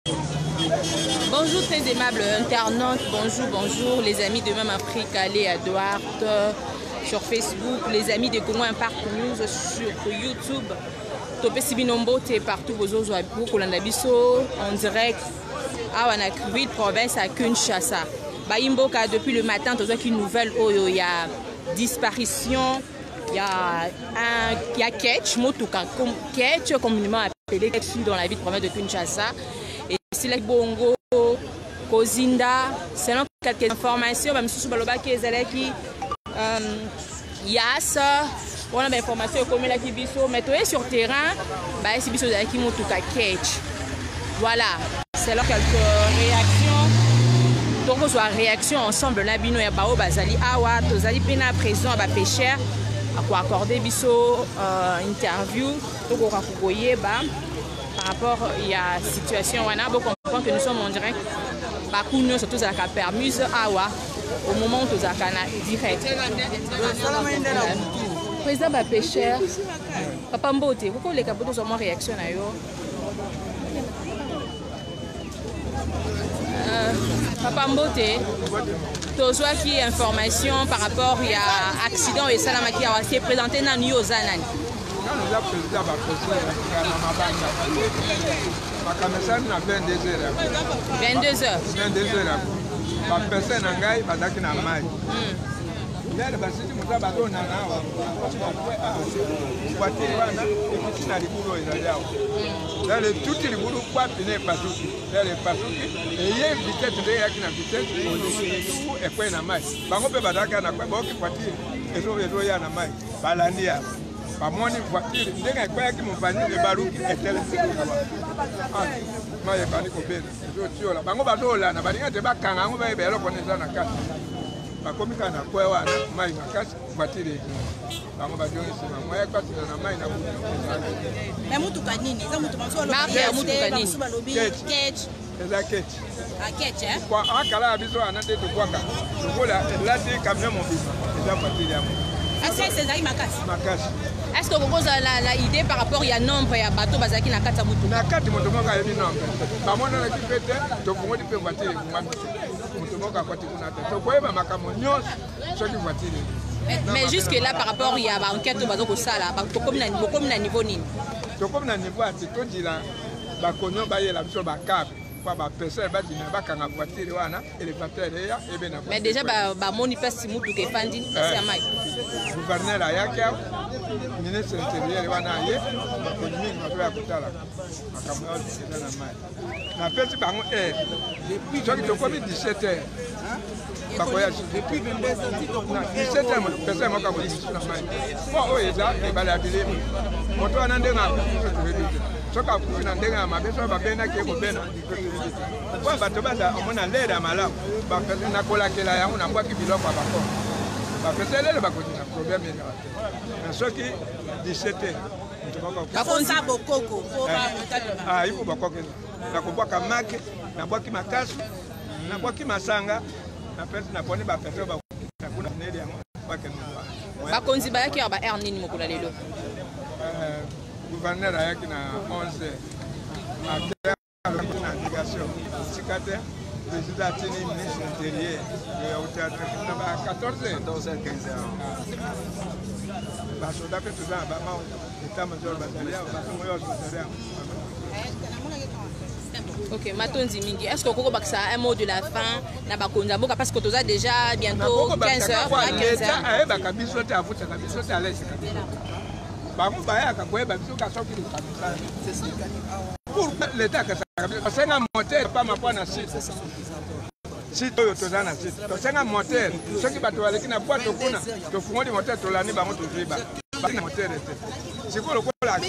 Bonjour très aimable internaute, bonjour les amis de Même Afrique, allez à Duarte sur Facebook, les amis de Congo Impact News sur YouTube, Topé Sibinombo, t'es partout, en direct à Wanakvit, province à Kinshasa. Baimboka, depuis le matin, tu as une nouvelle, il y a disparition, il y a Ketch, Motuka, Ketch, communément appelé Ketch dans la ville de province de Kinshasa. Et c'est les Bongo, Kozinda, selon quelques informations, même si je suis Yas, on a des informations comme la Kibiso, mais tu es sur terrain, c'est Biso qui Motuka Ketch. Voilà, c'est là quelques réactions. Donc, on soit réaction ensemble, là, Bino et Bao, Bazali, Awa, Tozali, Pena, présent, à Pécher, à quoi accorder Biso, interview, donc on va par rapport à la situation, on a comprendre que nous sommes en direct, Bakounio, surtout à la permise, Awa, au moment où Tozaka direct. Président Pécher, Papa Mbote, pourquoi les capotes sont en réaction à eux? Papa Mbote, tu as qui information par rapport à l'accident et Salama qui a été présenté dans New Zealand. Quand président va poser 22 heures. 22 heures. La personne a gagné, va d'aller dans la maille. Là, le bassin, nous avons donné un an. Là, le tout est le boulot, pas tenir partout. Là, les partout. Et il y a une vitesse, il y a une vitesse, tout est quoi dans la maille. Par contre, on peut pas d'accord, on peut pas dire, et so, il y a la maille. Balandia. Par mon voiture, il y a quoi qui m'ont banni le barou qui est tel. Moi, il y a pas de copain. Je suis là. Par contre, on va là, on va dire que tu vas quand on va y aller, on va connaître la carte. Comme quand on a quoi, on a une casse, voiture. On va dire que moi, quand on a une mais mutu kanini za mutu masolo ya mutu kanini Ketch eza Ketch a Ketch kwa akala biso anande to kwaka lokola elati camion mobile eza voiture ya est-ce que c'est makasi est-ce que vous avez la idée par rapport à nombre ya bateau bazaki na kata mutu na kati moto moko ayebi nombre bamona na kipete to fungoli pe voiture moto moko akwati kuna te to koyeba makambo nyonso soki voiture. Mais jusque là, par rapport à l'enquête, on va dire que ça, comme na niveau nini. Comme na niveau à tout dire, bah connaît bah il a besoin bah câble, bah personne bah dire bah quand la voiture wana, élévateur là, et bien. Mais déjà bah manifeste si mutu ke fandi, c'est amai. Gouverneur là yaka, ministre intérieur wana yé, économie on doit kutala. Makambo c'est na mai. Na pesi bango depuis comme 17h. Depuis 22 ans, 17 ans, personne m'a dit que je suis baladé. Mon toit n'a pas ce qu'a fait dans des gamins, mais ça va bien à qui est bien. Pourquoi on a l'air à malade? Personne n'a pas la là, on a pas qui vit là par rapport. Personne n'a pas de problème. Mais ce qui 17 ans, il faut ça beaucoup. Ah, il faut beaucoup. Na kuboa kamake, na boa kimakasu, na boa kimasanga. Na pone ba peto ba kuna nedi yango ba kenwa ba konzi ba yaki ba air nini mokula lelo gouverneur ayaki na 11 na négation sikate président tini ministre intérieur ya utata na ba 14 15 ba soda pe tuza ba ma état major batalia ba moyo batalia. Ok, Matonzi Mingi, est-ce que vous avez un mot de la fin parce que tu as déjà bientôt 15 heures. Pour l'État, c'est un moteur, pas ma pointe à si tu as un site, c'est un moteur. Ceux qui battent avec une boîte au cuna, tu fous des moteurs, tu l'as mis dans mon tour. C'est quoi le coup là?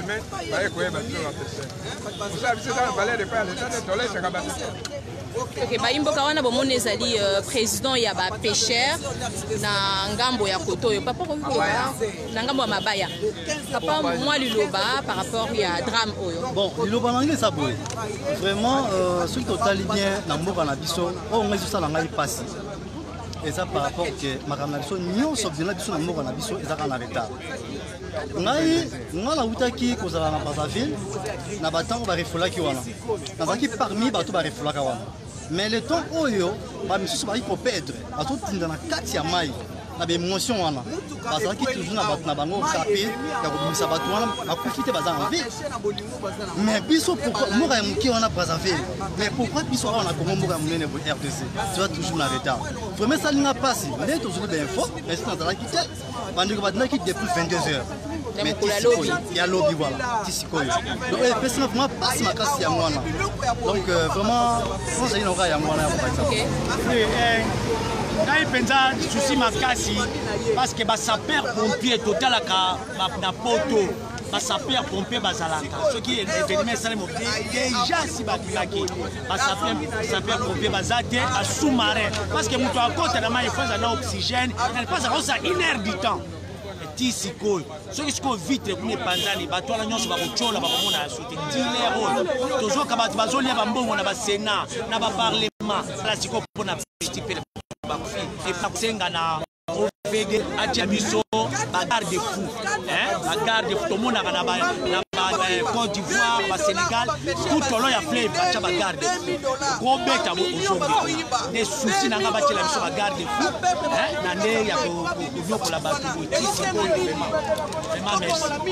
Ok, Baimboka wana bomone ezali président ya ba pêcheur na ngambo ya Kotoyo. Papa ko na ngambo ya Mabaya. Papa moi liloba par rapport ya drame oyo. Bon, liloba nangi ça boy. Vraiment ce qui total bien na mboka na biso, on ngai ça ngai passer. et ça par rapport que makambo na biso nyonso bina biso na moko na biso ezaka na retard. Ngai na utaki kozala na Brazzaville na batango ba refolaki wana. Nazaki parmi bato ba refolaka wana. Mais le temps oyo ba misusu ba ko perdre, bato tinda na kati ya mai. Na émotion wana bazalaki toujours na bango kapé ya kobimisa bato wana bakufi te baza en vie. Mais biso pourquoi moka ya moki wana Brazzaville, mais pourquoi biso wana na Congo moka ya monene bo RDC tu vas toujours na retard. Vraiment ça linga passe nde toujours bien info mais c'est dans la quitte bandeko badinaki depuis 22h. Mais il y a lobby voilà tisikoyo donc personne vraiment passe ma casse ya mwana donc vraiment on s'est dit ya mwana ya Quand penza souci makasi parce que ba sapeur pompier total na poto ba sapeur pompier bazalaka ce qui est événement salemo déjà si ba kilaki ba sapeur pompier bazate à sous-marin parce que muto akota na mai faza na oxygène elle passe à ça 1 heure du temps tisiko ce qui se vite kune panzani bato la nyonso ba kochola ba komona sote dilero toujours ka bato bazolia ba mbongo na ba sénat na ba parlement la siko pona petit peu et pas na OVD Adjamiso bagarde fou bagarde fou tout le monde na Côte d'Ivoire ba Sénégal tout le ya fleuve ba bagarde ko beta mo aujourd'hui des soucis na nga ba tela biso bagarde fou na ndé ya ko yokola ba tout ici vraiment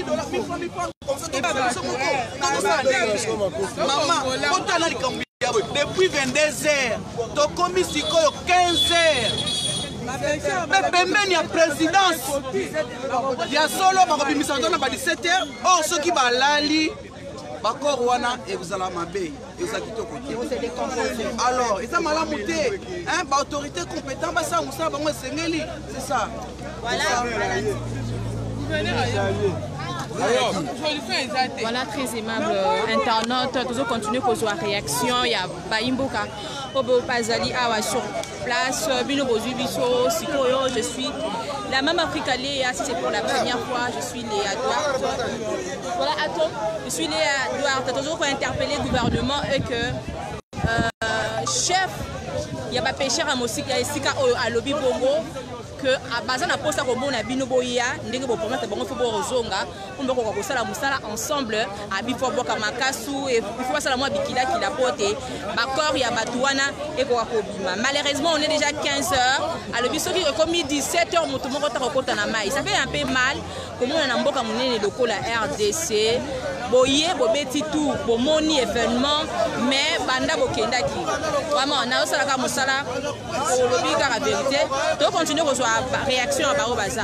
merci depuis 22h, tu commis 15h. Mais il y a présidence. Il y a solo 17h. Or, ceux qui vont lali, et vous allez m'abeiller. Alors, ils ont mal monté. L'autorité compétente, c'est ça. Voilà. Voilà, très aimable internaute. Toujours continuer qu'on soit réaction. Il y a Baimboka, Obo Pazali Awa sur place. Bino Bozu Biso, Sikoyo. Je suis la même Africalée. Si c'est pour la première fois, je suis Léa Duarte. Voilà, attends. Je suis Léa Duarte. Toujours pour interpeller le gouvernement et que chef, il y a pas pêcheur à Mosik, il y a Sika à Lobby Bongo. Que à base na posta ko bona bino boya ndenge bo promesse bango fo bo rozonga on ko ko sala musala ensemble a bifo boka makasu et bifo sala moi bikila ki la pote ba corps ya batuana et ko ko bima malheureusement on est déjà 15h à le biso qui commis 17h mutu moko ta ko na mai ça fait un peu mal comme on na mboka munene loko la RDC boye bo beti tout bo moni événement mais banda bo kendaki vraiment on a osala ka musala ko lobi ka la vérité donc continuer ko réaction à Baro Bazar.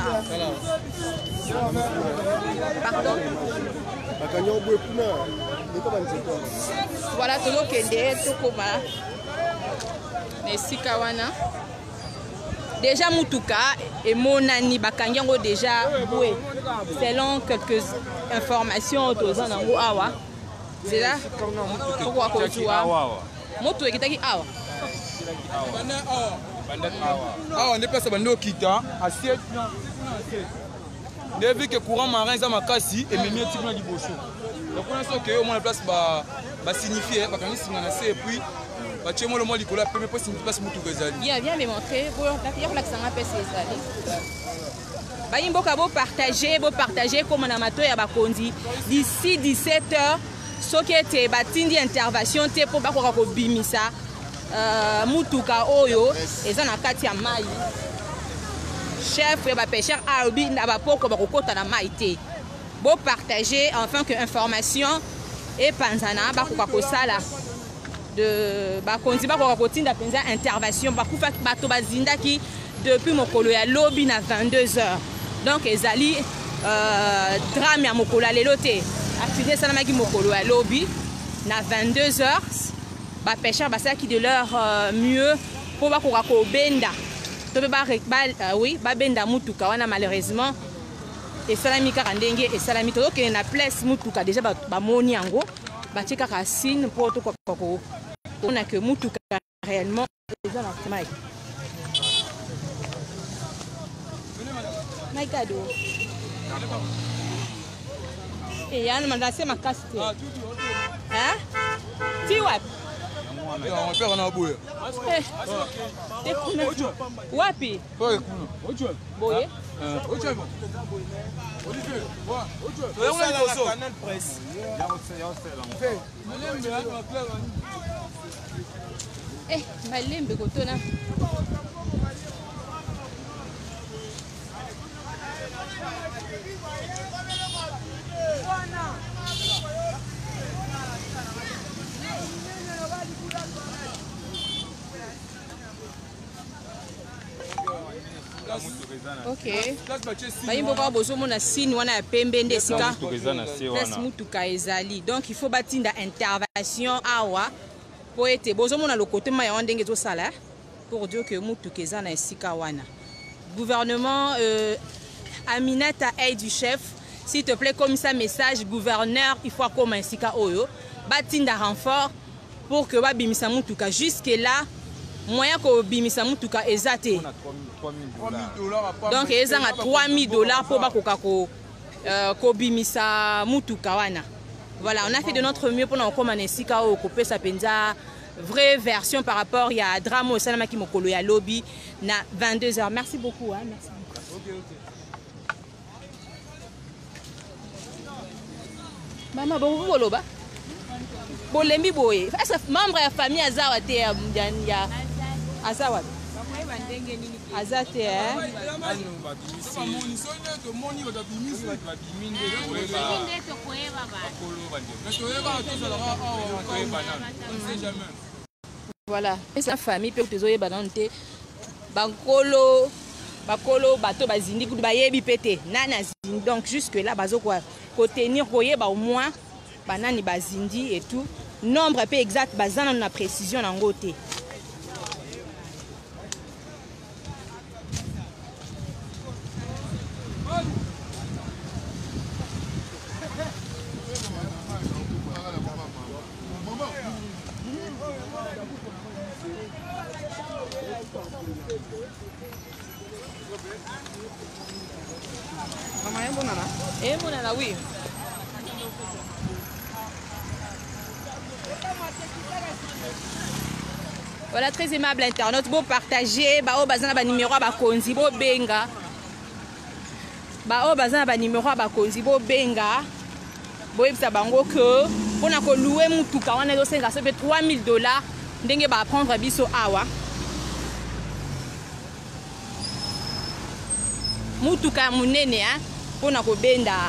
Pardon. Voilà, tout le monde tout comme merci Kawana. Déjà Mutuka et Monani Bakanyango déjà boué. Selon quelques informations autour de Awa. C'est là. Pourquoi qu'on soit Mutu qui Awa. On est passé à Kita à 7 ans. Depuis que courant marin est makasi et même type na liboso. Donc on a ça que au moins la place va signifier parce que si et puis bah tu moi le mot Nicolas premier pas signifie pas mutu gazali. Viens me montrer pour la que ça m'appelle ces Ba imboka bo partager comme na mato ya bakondi d'ici 17h ce qui était batindi intervention te pour ba ko bimisa Mutuka oyo eza na kati ya mai chef ya ba pêcheur albi na ba poko ba kokota na mai te bo partager enfin que information et panzana ba ko sala de ba konzi ba ko tinda penza intervention ba kufa bato bazindaki depuis mokolo ya lobby na 22h donc ezali drame ya mokolo lelo te activité salamaki mokolo ya lobby na 22h. Les pêcheurs qui de leur mieux pour ko benda oui benda mutuka wana malheureusement et salami karandenge et salami to que na place mutuka déjà ba moni yango ba tika ka signe pour to ko on a que mutuka réellement déjà na mai mai kado et yana mandase makasti hein ti wapi Wapi? Boye? Malembe kotona. Ok. Bayimbo kwa bozo mona sini wana ya pembe nde sika. Nasi mutuka ezali. Donc il faut batinda intervention awa pour ete bozo mona le côté ma ya ndenge zo sala pour dire que mutuka ezana esika wana. Gouvernement Aminata aide du chef. S'il te plaît comme ça message gouverneur il faut comme esika oyo batinda renfort pour que babimisa mutuka jusque là moyen ko bimisa mutuka ezate. Donc ils ont $3000 pour bakoka ko bimisa mutuka wana. Voilà, on a fait de notre mieux pour nous comme anesika au couper sa penza vraie version par rapport il y a drama au salama qui mokolo ya lobby na 22h. Merci beaucoup hein, merci beaucoup. OK. Mama bon boloba. Bolembi boye. Face membre ya famille azawa te ya azawa. Azate voilà, c'est la famille peut te zoyer banante bakolo bato bazindi kudu bayebi pété nana zindi donc jusque là bazo quoi ko tenir koyeba au moins banani bazindi et tout nombre peu exact bazana na précision nango te. Oui. Voilà, très aimable internaute, beau partager, bao bazana ba numéro ba konzi bo benga. Bao bazana ba numéro ba konzi bo benga. Bo ebisa bango que pona ko louer mutuka wana zo senga sobe $3000 ndenge ba prendre biso awa. Mutuka munene hein, pona ko benda.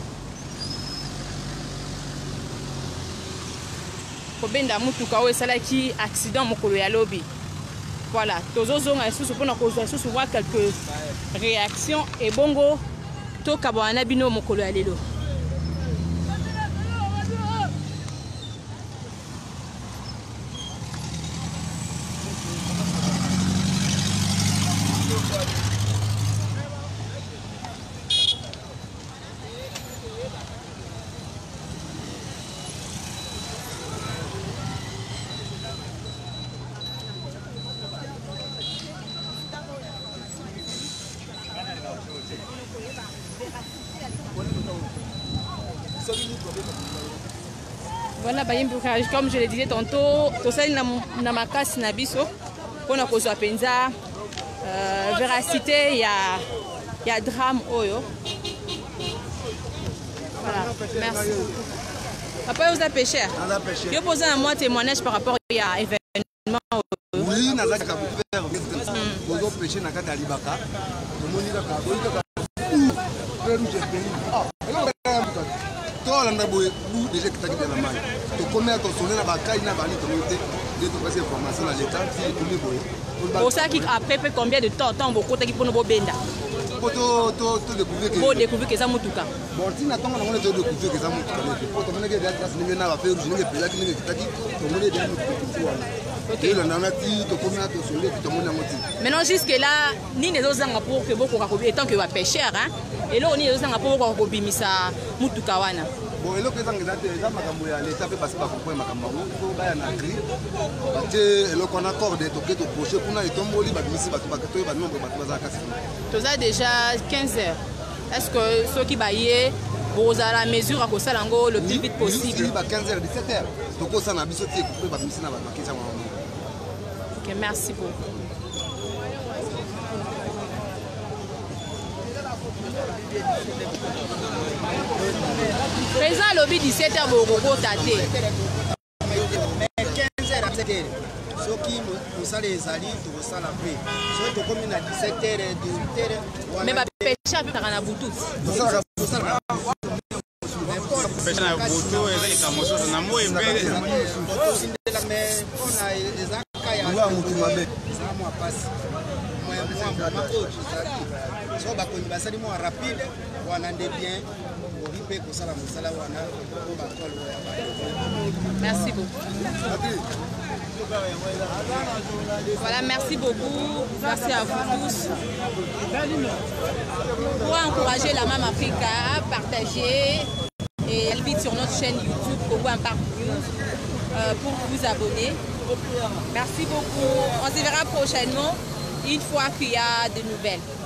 Benda mutuka o esalaki accident mokolo ya lobi. Voilà, tozozonga lisusu pona kozwa lisusu voir quelques réactions et bongo to kabwana bino mokolo ya lelo. Voilà, comme je le disais tantôt, tout ça na makasi na biso pour na kozwa penza véracité il y a drame oyo. Voilà, merci. Après vous avez pêché. Je pose un moi témoignage par rapport à événement. Oui, na za ka faire. Vous avez pêché na kata libaka. Monika ka boika la boue déjà qui t'a dit la main. Tu connais à ton sonner la bataille, n'a pas communauté de te passer information à l'état, si tu me vois. Pour ça qui après combien de temps beaucoup qui pour nous benda. Pour te découvrir que ça mutuka. Bon, si n'attend on a découvrir que ça mutuka. Pour te mener des grâce n'est pas faire je n'ai pas qui t'a dit ton monnaie de mutuka. OK. Et là on a dit tu connais à ton sonner ton monnaie motif. Maintenant jusque là ni les autres gens pour que beaucoup étant que va pêcheur hein. Et là on est aux pour ko bimisa mutuka wana. Bon, et là que ça ngeza makambo ya l'état peut passer par comprendre makambo ko ba ya na gris. Parce que là qu'on accorde to que to projet pour na etomboli ba bimisi ba to ba nombre ba to za kasi. Tu as déjà 15 heures. Est-ce que ceux qui baillent pour à la mesure à cause le plus vite possible? Oui, 15h 17h. tokosana biso te couper bamisi na bakisa mwa. Ok, merci beaucoup. Président lobby 17h boko tate. Mais 15h à 7h. Soki mosala ezali tokosala mpe. Soki tokomi na 17h, 18h. Mais bapesha apetaka na butu. Pesa na butu ezalika mosusu na moi mbele. Tokosindela mais mpona eza kaya mutu mabe. eza mwa pasi. So bakonzi basali mwa rapide wana nde bien oripe kosala mosala wana po bakolo ya merci beaucoup. Voilà, merci beaucoup. Merci à vous tous. Pour encourager la Mame Africa à partager et elle vit sur notre chaîne YouTube Congo Impact News pour vous abonner. Merci beaucoup. On se verra prochainement une fois qu'il y a de nouvelles.